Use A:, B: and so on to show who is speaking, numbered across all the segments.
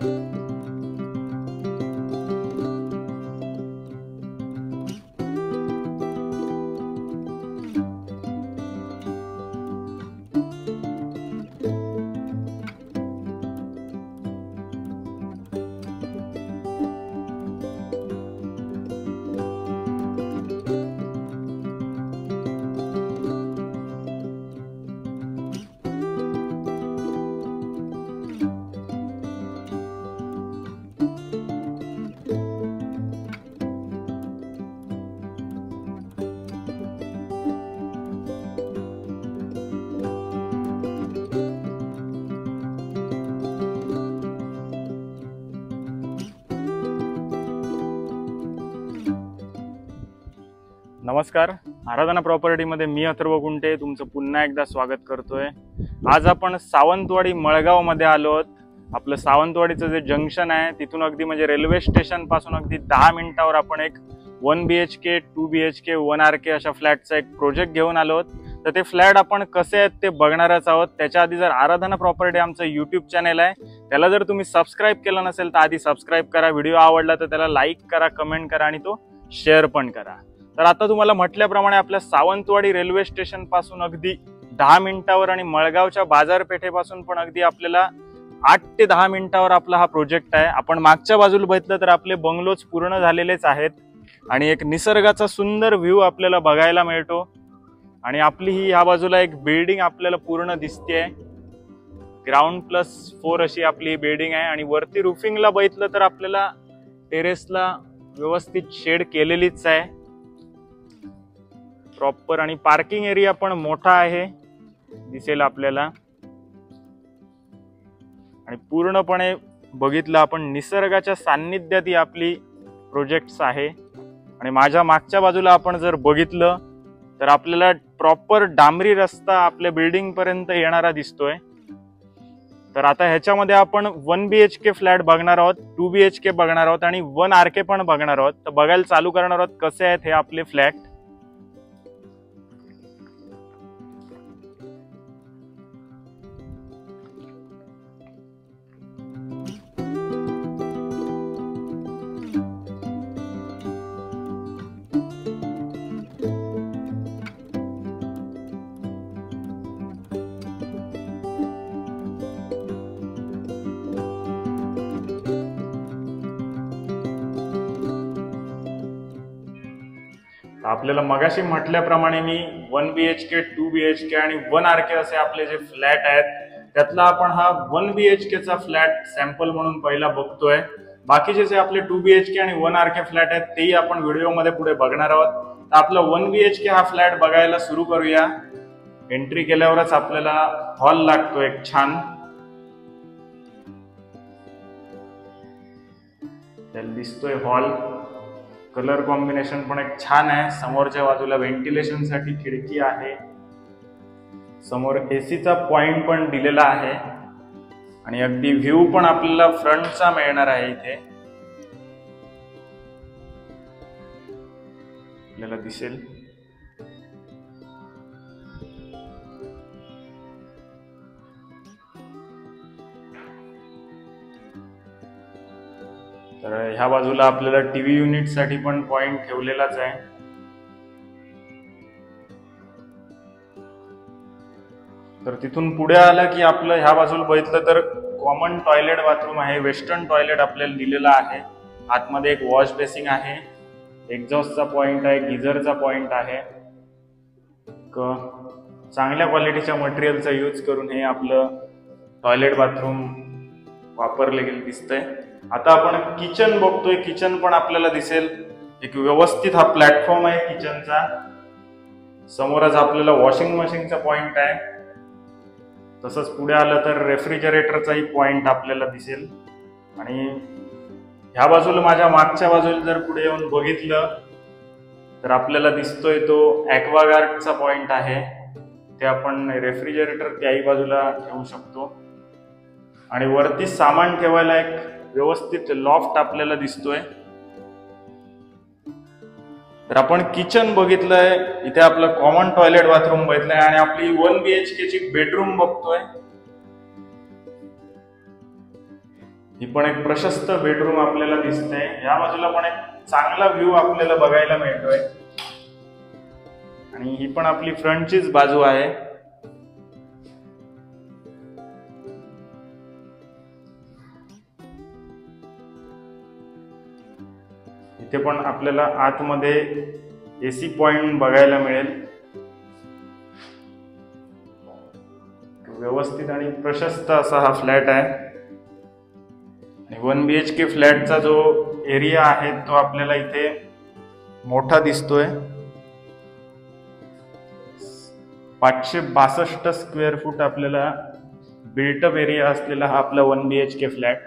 A: नमस्कार, आराधना प्रॉपर्टीमध्ये मी अथर्व गुंटे तुमचं पुन्हा एकदा स्वागत करतोय। आज आपण सावंतवाडी मळगाव मध्ये आलो आहोत। आपलं सावंतवाडीचं जे जंक्शन आहे तिथून अगदी म्हणजे रेल्वे स्टेशन पासून अगदी 10 मिनिटावर आपण एक 1 BHK 2 BHK 1 RK अशा फ्लॅटचा एक प्रोजेक्ट घेऊन आलो आहोत। तर ते फ्लॅट आपण कसे आहेत ते बघणारच आहोत। त्याच्या आधी जर आराधना प्रॉपर्टी आमचं YouTube चॅनल आहे त्याला जर तुम्ही सबस्क्राईब केलं नसेल तर आधी सबस्क्राईब करा। व्हिडिओ आवडला तर त्याला लाईक करा, कमेंट करा आणि तो शेअर पण करा। तर आता तुम्हाला म्हटल्याप्रमाणे आपल्या सावंतवाडी रेल्वे स्टेशन पासून अगदी 10 मिनिटावर आणि मळगावच्या बाजारपेठेपासून पण अगदी आपल्याला 8 ते 10 मिनिटावर आपला हा प्रोजेक्ट आहे। आपण मागच्या बाजूला बघितलं तर आपले बंगलोज पूर्ण झालेलेच आहेत आणि एक निसर्गाचा सुंदर व्ह्यू आपल्याला बघायला मिळतो। आणि आपली ही ह्या बाजूला एक बिल्डिंग आपल्याला पूर्ण दिसते, ग्राउंड +4 अशी आपली बिल्डिंग आहे। आणि वरती रूफिंगला बघितलं तर आपल्याला टेरेसला व्यवस्थित शेड केलेलीच आहे प्रॉपर। आणि पार्किंग एरिया पण मोठा आहे दिसेल आपल्याला। आणि पूर्णपणे बघितलं आपण निसर्गाच्या सान्निध्यात ही आपली प्रोजेक्ट्स आहे। आणि माझ्या मागच्या बाजूला आपण जर बघितलं तर आपल्याला प्रॉपर डांबरी रस्ता आपल्या बिल्डिंग पर्यंत येणारा दिसतोय। तर आता ह्याच्यामध्ये आपण 1 BHK फ्लॅट बघणार आहोत, 2 BHK बघणार आहोत आणि 1 RK पण बघणार आहोत। तर बघायला चालू करणार आहोत कसे आहेत हे आपले फ्लॅट। आपल्याला मगाशी म्हटल्याप्रमाणे मी 1 BHK 2 BHK आणि 1 RK असे आपले जे फ्लॅट आहेत त्यातला आपण हा 1 BHK चा फ्लॅट सॅम्पल म्हणून पहिला बघतोय। बाकीचे जे आपले 2 BHK आणि 1 RK फ्लॅट आहेत तेही आपण व्हिडिओमध्ये पुढे बघणार आहोत। तर आपला 1 BHK हा फ्लॅट बघायला सुरू करूया। एंट्री केल्यावरच आपल्याला हॉल लागतो एक छान, त्याला दिसतोय हॉल। कलर कॉम्बिनेशन पण एक छान आहे। समोरच्या बाजूला व्हेंटिलेशन साठी खिडकी आहे, समोर एसीचा पॉइंट पण दिलेला आहे आणि अगदी व्ह्यू पण आपल्याला फ्रंटचा मिळणार आहे। इथे आपल्याला दिसेल तर ह्या बाजूला आपल्याला टीव्ही युनिट साठी पण पॉइंट ठेवलेलाच आहे। तर तिथून पुढे आलं की आपलं ह्या बाजूला बघितलं तर कॉमन टॉयलेट बाथरूम आहे, वेस्टर्न टॉयलेट आपल्याला दिलेला आहे। आतमध्ये एक वॉश बेसिंग आहे, एक्झॉस्टचा पॉइंट आहे, गिझरचा पॉइंट आहे। चांगल्या क्वालिटीच्या मटेरियलचा यूज करून हे आपलं टॉयलेट बाथरूम वापरले गेले दिसतंय। आता आपण किचन बघतोय, किचन पण आपल्याला दिसेल एक व्यवस्थित हा प्लॅटफॉर्म आहे किचनचा। समोरच आपल्याला वॉशिंग मशीनचा पॉइंट आहे, तसंच पुढे आलं तर रेफ्रिजरेटरचाही पॉइंट आपल्याला दिसेल। आणि ह्या बाजूला माझ्या मागच्या बाजूला जर पुढे येऊन बघितलं तर आपल्याला दिसतोय तो ॲक्वागार्डचा पॉइंट आहे, ते आपण रेफ्रिजरेटर त्याही बाजूला ठेवू शकतो। आणि वरती सामान ठेवायला एक व्यवस्थित लॉफ्ट आपल्याला दिसतोय। तर आपण किचन बघितलंय, इथे आपलं कॉमन टॉयलेट बाथरूम बघितलंय आणि आपली 1 BHK ची बेडरूम बघतोय। ही पण एक प्रशस्त बेडरूम आपल्याला दिसते। या बाजूला पण एक चांगला व्ह्यू आपल्याला बघायला मिळतोय आणि ही पण आपली फ्रंटचीच बाजू आहे। इथे पण आपल्याला आतमध्ये एसी पॉइंट बघायला मिळेल। व्यवस्थित आणि प्रशस्त असा हा फ्लॅट आहे आणि 1 BHK फ्लॅटचा जो एरिया आहे तो आपल्याला इथे मोठा दिसतोय। 562 स्क्वेअर फूट आपल्याला बिल्टअप एरिया असलेला हा आपला 1 BHK फ्लॅट।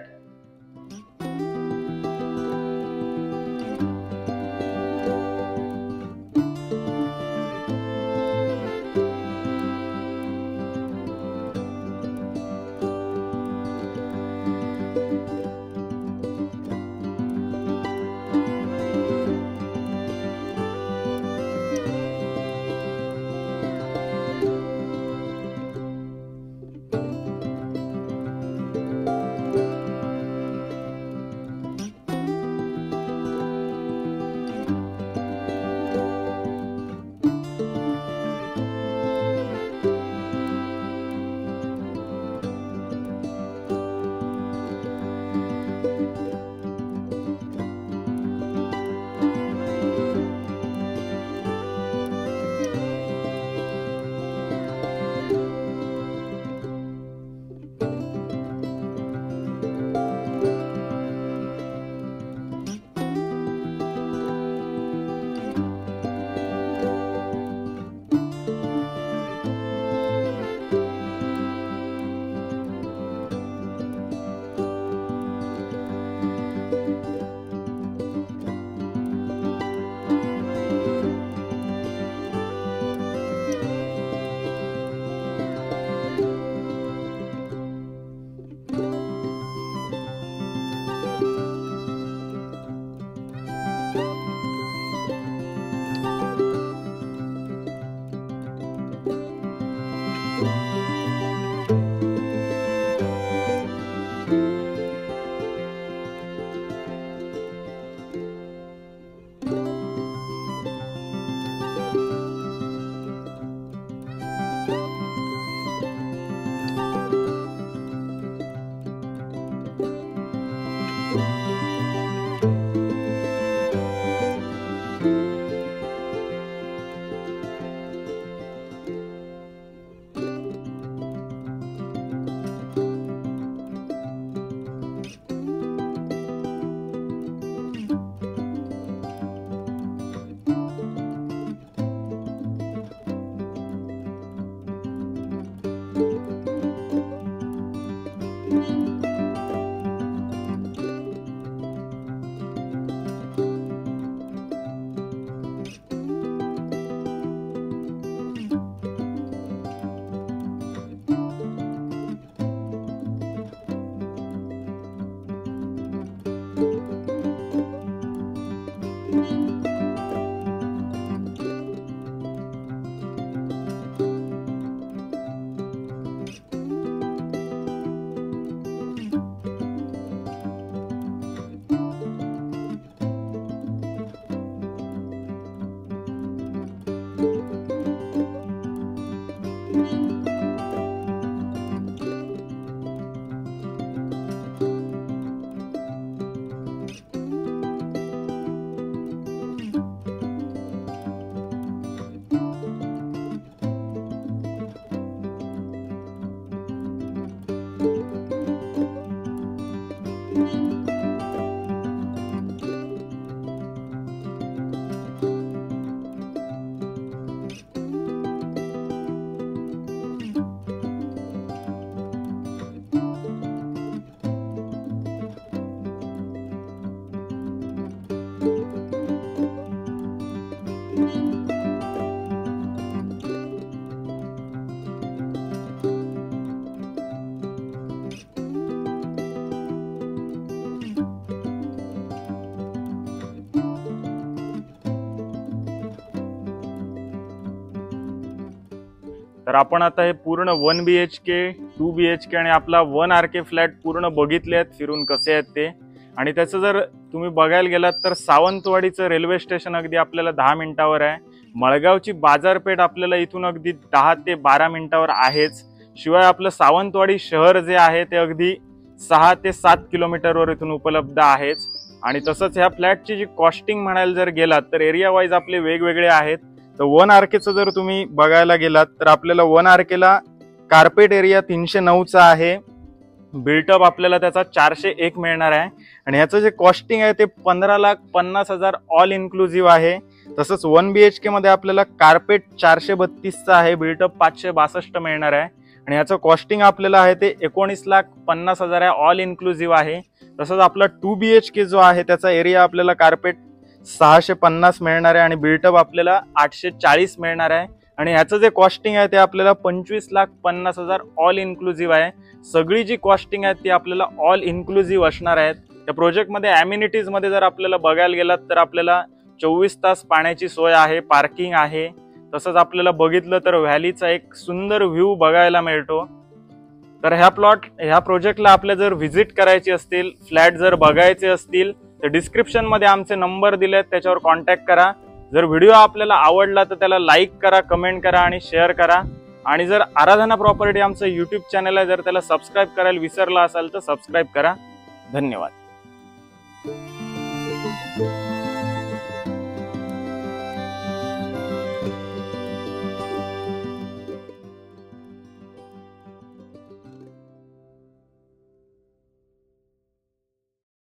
A: तर आपण आता हे पूर्ण 1 BHK 2 BHK आणि आपला 1 RK फ्लॅट पूर्ण बघितले आहेत फिरून कसे आहेत ते। आणि त्याचं जर तुम्ही बघायला गेलात तर सावंतवाडीचं रेल्वे स्टेशन अगदी आपल्याला 10 मिनिटावर आहे। मळगावची बाजारपेठ आपल्याला इथून अगदी 10 ते 12 मिनिटावर आहेच। शिवाय आपलं सावंतवाडी शहर जे आहे ते अगदी 6 ते 7 किलोमीटरवर इथून उपलब्ध आहेच। आणि तसंच ह्या फ्लॅटची जी कॉस्टिंग म्हणायला जर गेलात तर एरिया वाईज आपले वेगवेगळे आहेत। तर 1 RKचं जर तुम्ही बघायला गेलात तर आपल्याला 1 RKला कार्पेट एरिया 309चा आहे, बिल्टअप आपल्याला त्याचा 401 मिळणार आहे। आणि ह्याचं जे कॉस्टिंग आहे ते 15,50,000 ऑल इन्क्लुझिव्ह आहे। तसंच 1 BHK मध्ये आपल्याला कार्पेट 432चा आहे, बिल्टअप 562 मिळणार आहे। आणि ह्याचं कॉस्टिंग आपल्याला आहे ते 19,50,000 आहे, ऑल इन्क्लुझिव्ह आहे। तसंच आपला 2 BHK जो आहे त्याचा एरिया आपल्याला कार्पेट 650 मिळणार आहे आणि बिल्टअप आपल्याला 840 मिळणार आहे। आणि ह्याचं जे कॉस्टिंग आहे ते आपल्याला 25,50,000 ऑल इन्क्लुझिव्ह आहे। सगळी जी कॉस्टिंग आहे ती आपल्याला ऑल इन्क्लुझिव्ह असणार आहेत। त्या प्रोजेक्टमध्ये ॲम्युनिटीज मध्ये जर आपल्याला बघायला गेलात तर आपल्याला 24 तास पाण्याची सोय आहे, पार्किंग आहे। तसंच आपल्याला बघितलं तर व्हॅलीचा एक सुंदर व्ह्यू बघायला मिळतो। तर ह्या प्रोजेक्टला आपल्या जर व्हिजिट करायची असतील, फ्लॅट जर बघायचे असतील तर डिस्क्रिप्शन मध्ये आमचे नंबर दिलेत, त्याच्यावर कॉन्टॅक्ट करा। जर व्हिडिओ आपल्याला आवडला तर त्याला लाईक करा, कमेंट करा आणि शेअर करा। आणि जर आराधना प्रॉपर्टी आमचं YouTube चॅनल आहे, जर त्याला सबस्क्राईब करायला विसरला असाल तर सबस्क्राईब करा। धन्यवाद।